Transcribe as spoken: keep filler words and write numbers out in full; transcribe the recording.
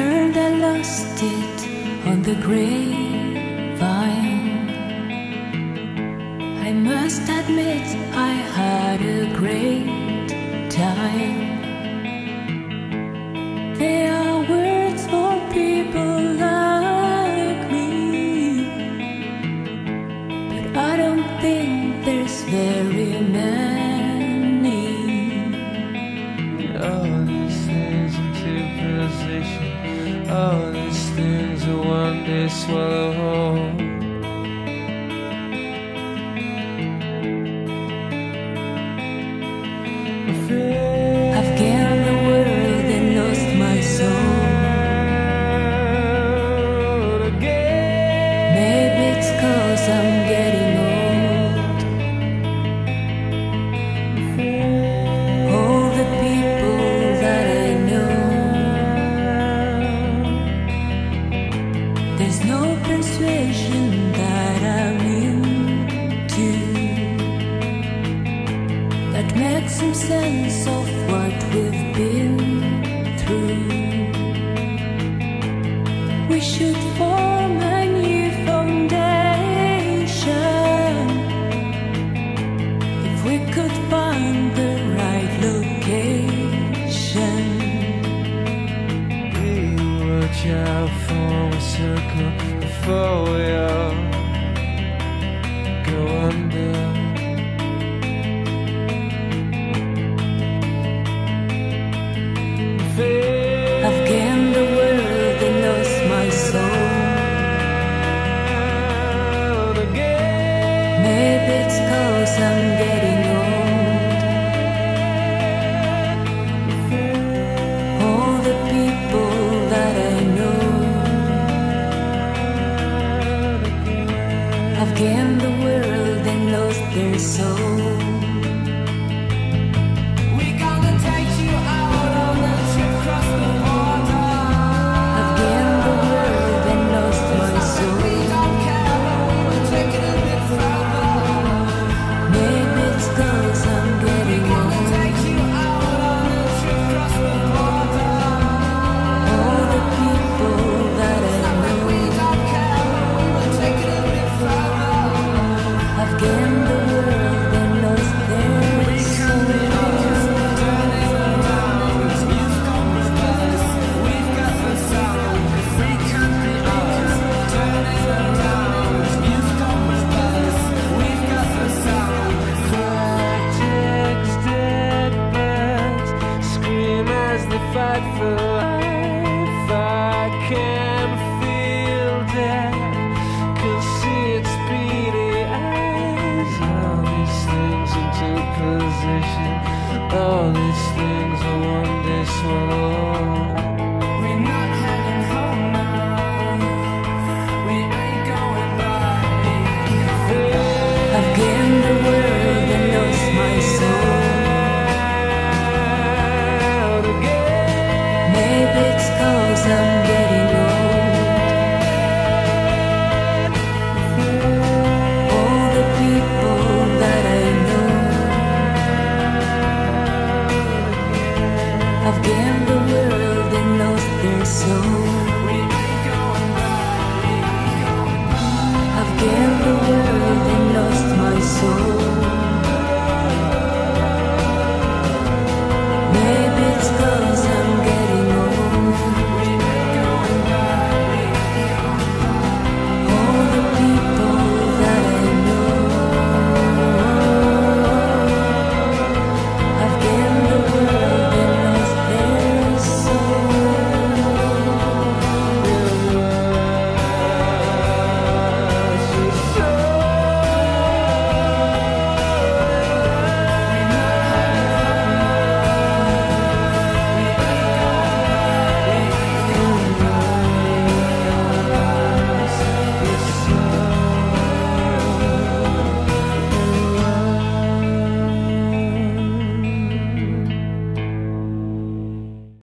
heard I lost it on the grapevine. I must admit I had a great time. There are words for people like me, but I don't think there's very many. All these things into position, all these things will one day swallow whole. I've gained the world and lost my soul. Maybe it's 'cause I'm getting old. All the people that I know, there's no persuasion that I'm into that makes some sense of what we've been through. We should form a new foundation if we could find the right location. We watch out for a circle before we all go under. I've gained the world and lost my soul. Maybe it's 'cause I'm getting old. All the people that I know, I've gained the world and lost their soul. Fight for life, I can feel death, can see its beady eyes. All these things into position, all these things will one day swallow.